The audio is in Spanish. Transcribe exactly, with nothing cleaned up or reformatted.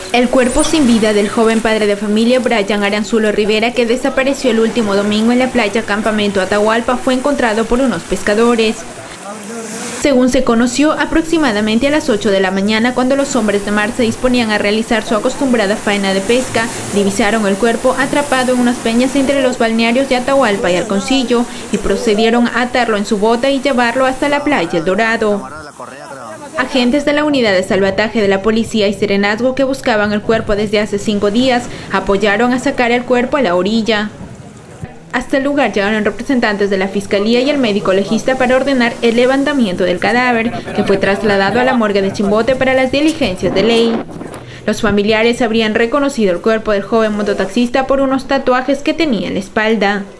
El cuerpo sin vida del joven padre de familia Brian Aranzulo Rivera, que desapareció el último domingo en la playa Campamento Atahualpa, fue encontrado por unos pescadores. Según se conoció, aproximadamente a las ocho de la mañana, cuando los hombres de mar se disponían a realizar su acostumbrada faena de pesca, divisaron el cuerpo atrapado en unas peñas entre los balnearios de Atahualpa y Alconcillo y procedieron a atarlo en su bota y llevarlo hasta la playa El Dorado. Agentes de la unidad de salvataje de la policía y serenazgo, que buscaban el cuerpo desde hace cinco días, apoyaron a sacar el cuerpo a la orilla. Hasta el lugar llegaron representantes de la Fiscalía y el médico legista para ordenar el levantamiento del cadáver, que fue trasladado a la morgue de Chimbote para las diligencias de ley. Los familiares habrían reconocido el cuerpo del joven mototaxista por unos tatuajes que tenía en la espalda.